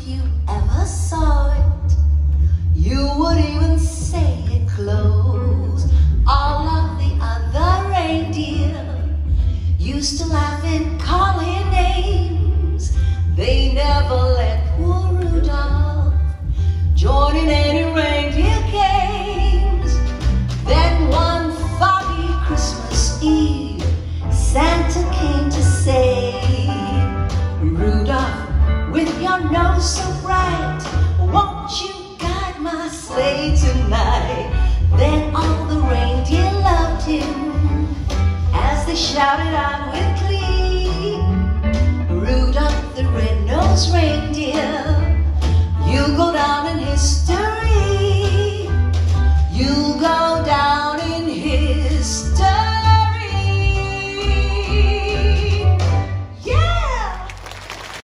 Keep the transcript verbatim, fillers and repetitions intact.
you ever saw it, you would even say it close. All of the other reindeer used to laugh and call him names. They never let poor Rudolph join in any reindeer games. Then one foggy Christmas Eve, Santa came to say, Rudolph, with your nose so bright, won't you guide my sleigh tonight? Then all the reindeer loved him as they shouted out with glee, Rudolph the red-nosed reindeer,